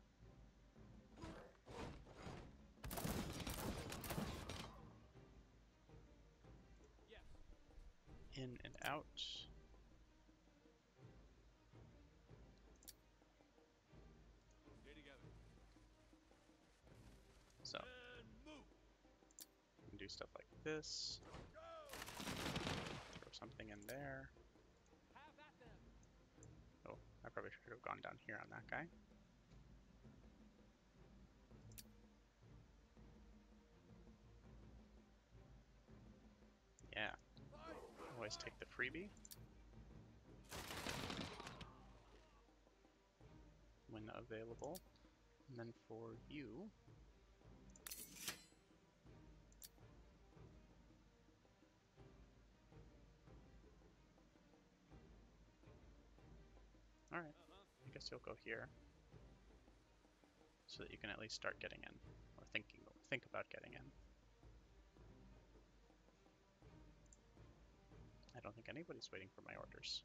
Yes. In and out. Stay together. So, And move. we can do stuff like this. Throw something in there. Have at them. Oh, I probably should have gone down here on that guy. Yeah, always take the freebie when available. And then for you, alright, I guess you'll go here so that you can at least start getting in, or think about getting in. I don't think anybody's waiting for my orders.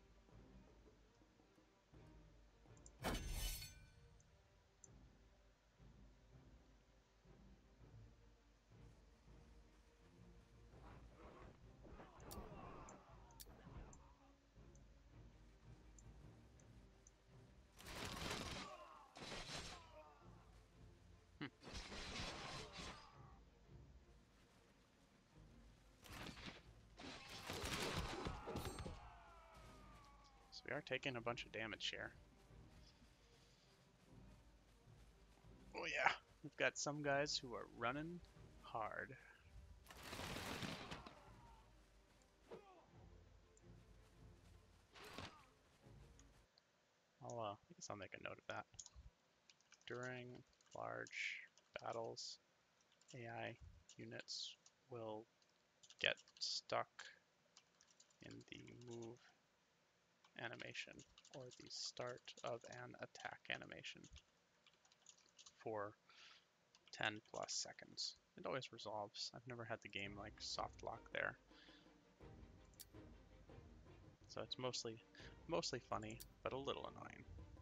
So we are taking a bunch of damage here. Oh yeah, we've got some guys who are running hard. I guess I'll make a note of that. During large battles, AI units will get stuck in the move animation or the start of an attack animation for 10 plus seconds. It always resolves. I've never had the game like soft lock there. So it's mostly funny, but a little annoying.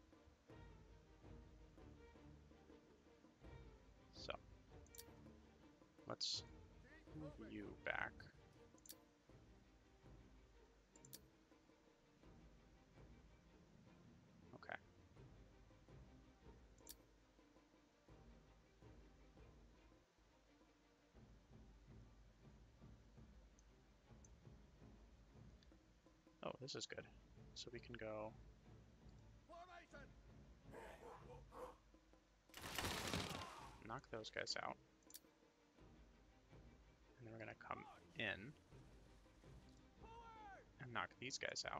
So let's move you back. Okay. Oh, this is good. So we can go knock those guys out. And then we're gonna come in and knock these guys out.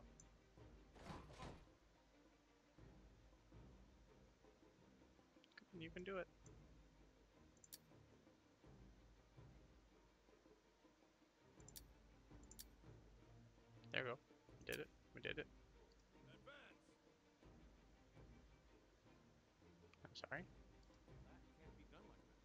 You can do it. There we go. We did it. We did it. Advance. I'm sorry. That can't be done like that.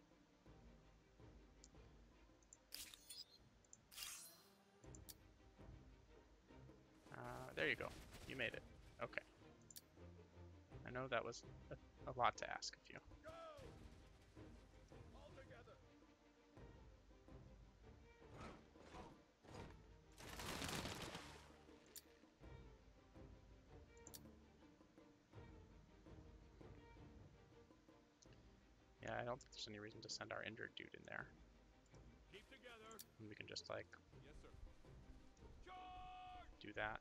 There you go. You made it. Okay. I know that was a lot to ask of you. All together. Yeah, I don't think there's any reason to send our injured dude in there. Keep together. And we can just like Yes, sir. Charge. do that.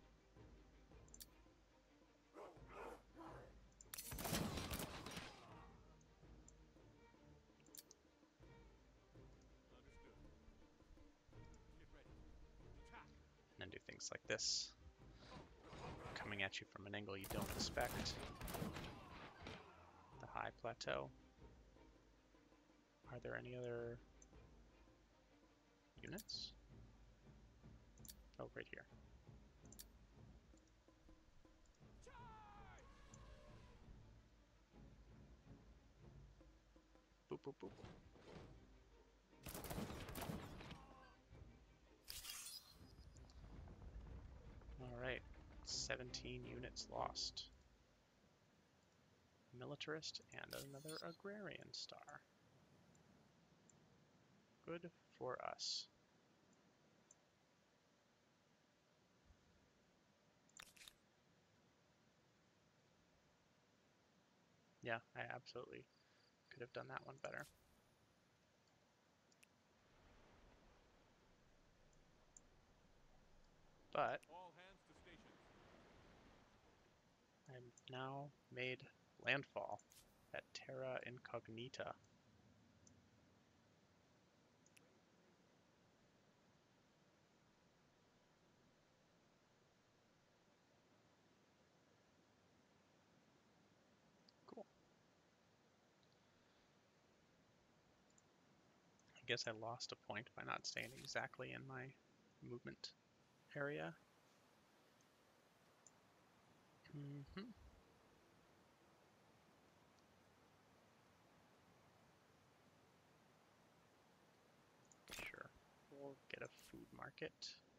Understood. Get ready. Attack. And then do things like this. Coming at you from an angle you don't expect. The high plateau. Are there any other units? Oh, right here. Charge. Boop, boop, boop. All right. 17 units lost. Militarist and another agrarian star. Good for us. Yeah, I absolutely could have done that one better. But All hands to stations. I'm now made landfall at Terra Incognita. Cool. I guess I lost a point by not staying exactly in my movement area. Sure, we'll get a food market.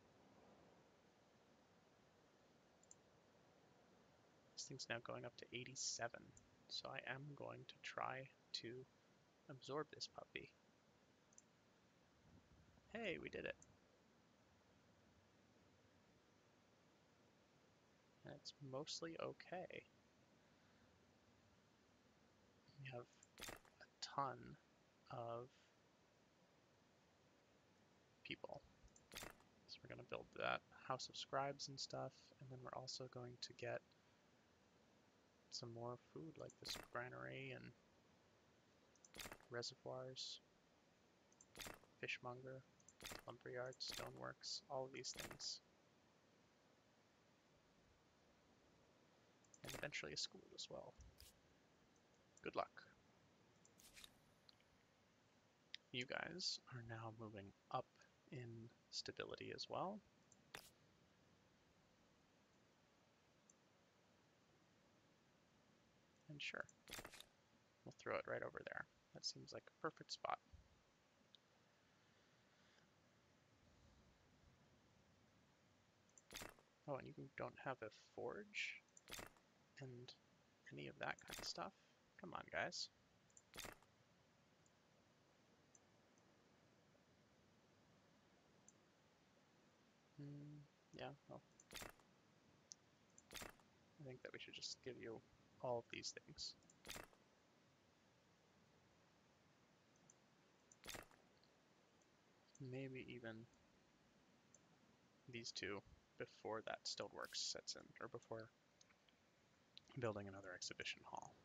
This thing's now going up to 87, so I am going to try to absorb this puppy. Hey, we did it. That's mostly okay. We have a ton of people. So we're going to build that house of scribes and stuff, and then we're also going to get some more food like this granary and reservoirs, fishmonger, lumberyard, stoneworks, all of these things. And eventually a school as well. Good luck. You guys are now moving up in stability as well. And sure, we'll throw it right over there. That seems like a perfect spot. Oh, and you don't have a forge and any of that kind of stuff. Come on, guys. Yeah, well, I think that we should just give you all of these things. Maybe even these two before that Stoneworks sets in, or before building another exhibition hall.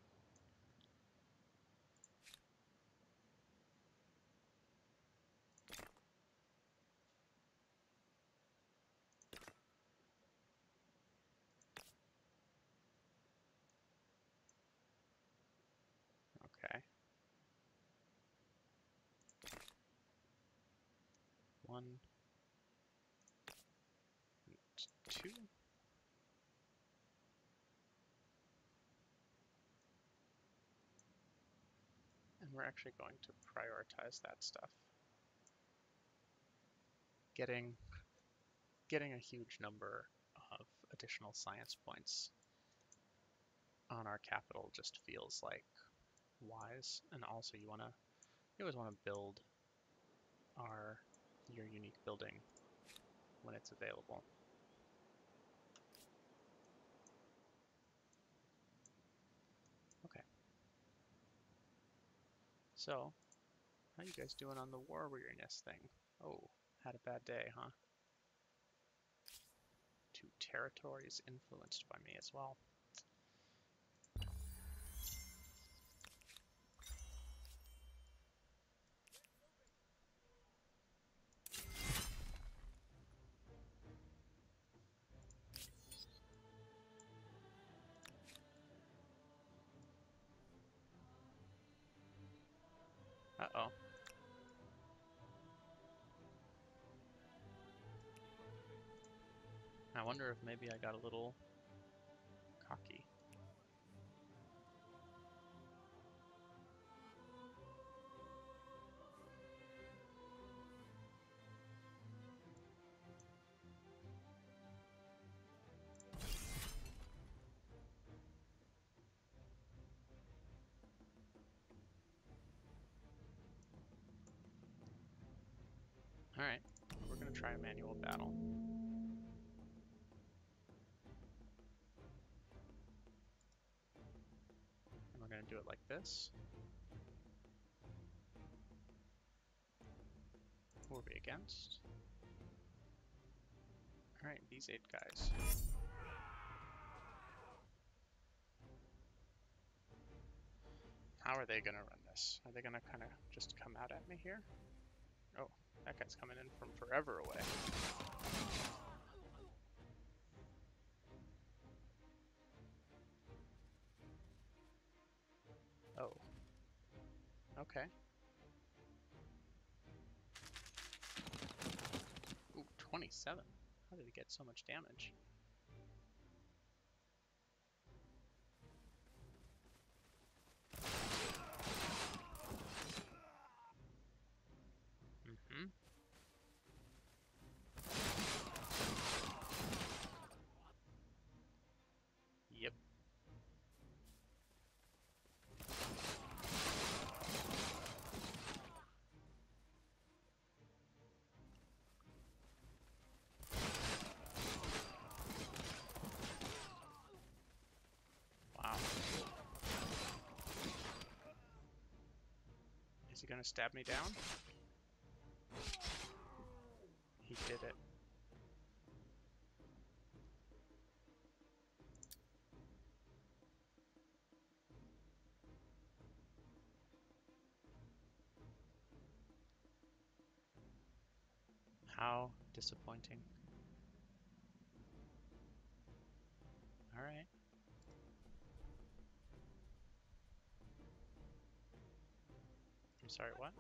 Okay. 1, 2. And we're actually going to prioritize that stuff. Getting a huge number of additional science points on our capital just feels like wise. And also you always want to build your unique building when it's available. Okay. So, how you guys doing on the war weariness thing? Oh, had a bad day, huh? 2 territories influenced by me as well. Uh-oh. I wonder if maybe I got a little cocky. try a manual battle. And we're going to do it like this. Who are we against? Alright, these 8 guys. How are they going to run this? Are they going to kind of just come out at me here? Oh, that guy's coming in from forever away. Oh. Okay. Ooh, 27. How did he get so much damage? Mm-hmm. Yep. Wow. Is he gonna stab me down? He did it. How disappointing. Alright. I'm sorry, what?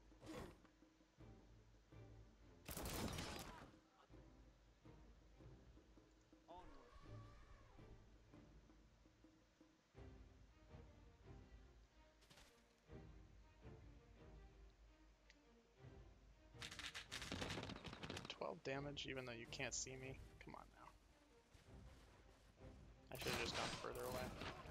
Onward. 12 damage even though you can't see me? Come on now. I should have just gone further away.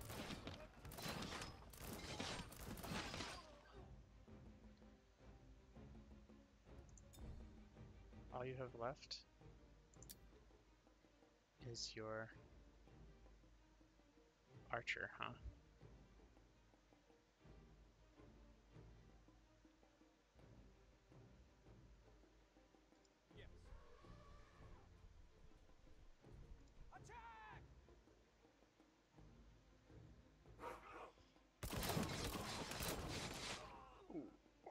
All you have left is your archer, huh? Yes. Attack! Ooh.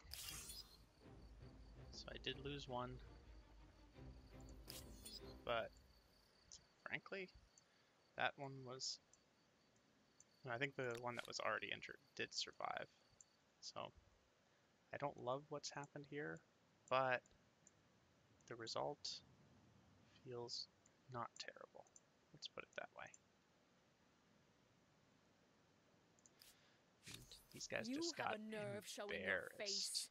So I did lose one, but frankly, that one was... I think the one that was already injured did survive. So I don't love what's happened here, but the result feels not terrible. Let's put it that way. And these guys You just have got a nerve showing your face. embarrassed.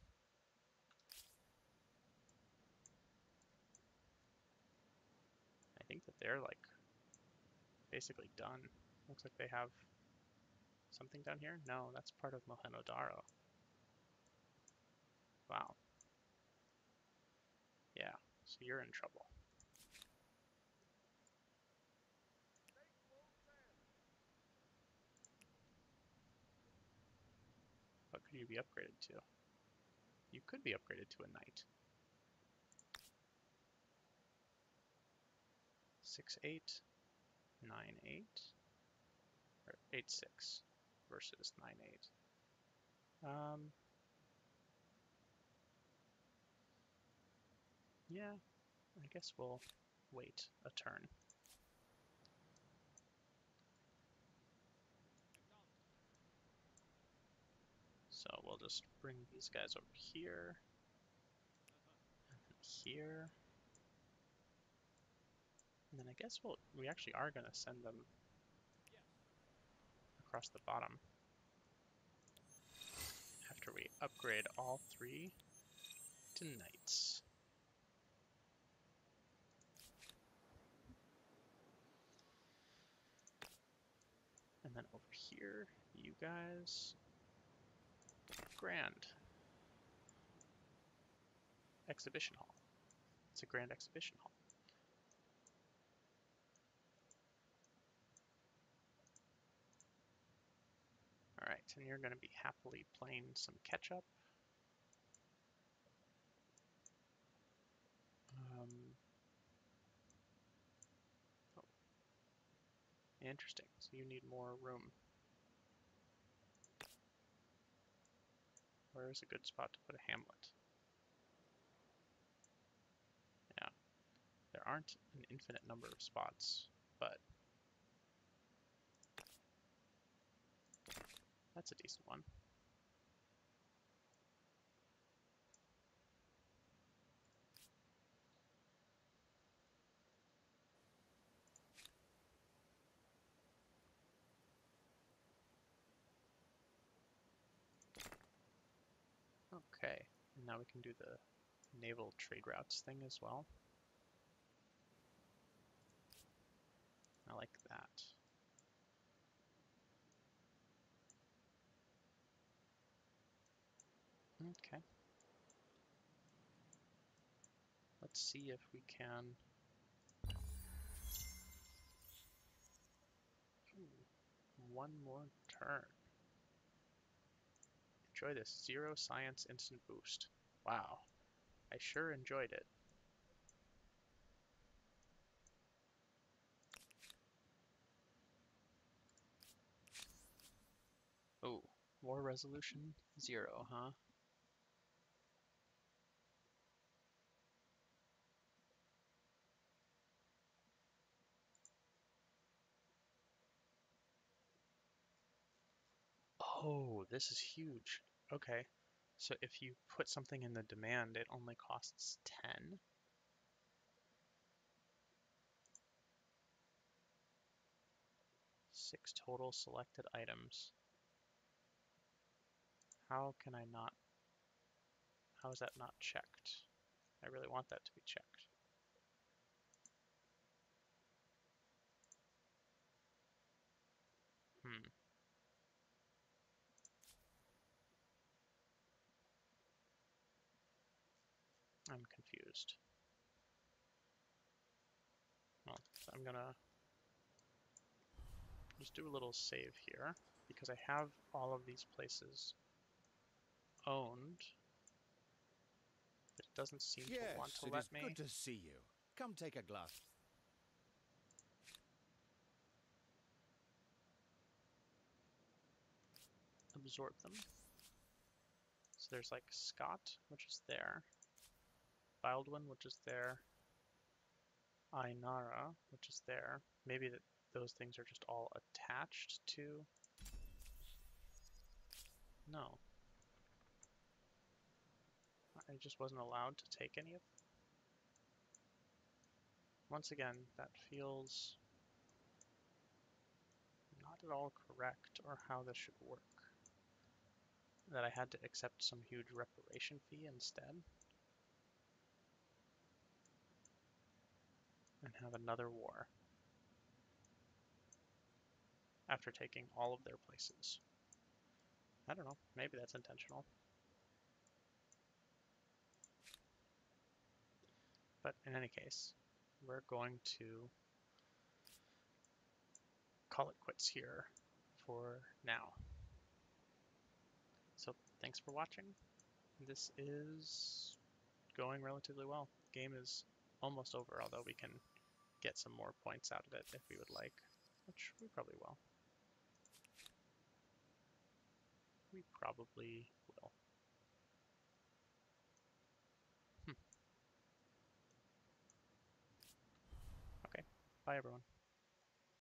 I think that they're like basically done. Looks like they have something down here. No, that's part of Mohenjo-daro. Wow. Yeah, so you're in trouble. What could you be upgraded to? You could be upgraded to a knight. 6-8, 9-8, or 8-6 versus 9-8. Yeah, I guess we'll wait a turn. So we'll just bring these guys over here, and then here. And then I guess we actually are going to send them across the bottom after we upgrade all 3 to knights. And then over here, you guys, grand exhibition hall. It's a grand exhibition hall. All right, and you're going to be happily playing some catch-up. Oh, interesting. So you need more room. Where is a good spot to put a hamlet? Yeah, there aren't an infinite number of spots, but that's a decent one. Okay, and now we can do the naval trade routes thing as well. I like that. Okay. Let's see if we can... Ooh, one more turn. Enjoy this 0 science instant boost. Wow, I sure enjoyed it. Oh, war resolution 0, huh? Oh, this is huge. Okay, so if you put something in the demand, it only costs 10? Six total selected items. How can I not... How is that not checked? I really want that to be checked. I'm confused. Well, I'm gonna just do a little save here because I have all of these places owned, but it doesn't seem to want Yes, to it let is me good to see you. Come take a glass. absorb them. So there's like Scott, which is there, Baldwin, which is there, Ainara, which is there. Maybe that those things are just all attached to... No. I just wasn't allowed to take any of them. Once again, that feels not at all correct or how this should work. That I had to accept some huge reparation fee instead. And have another war. After taking all of their places. I don't know, maybe that's intentional. But in any case, we're going to call it quits here for now. So thanks for watching. This is going relatively well. The game is almost over, although we can get some more points out of it if we would like, which we probably will. We probably will. Okay, bye everyone.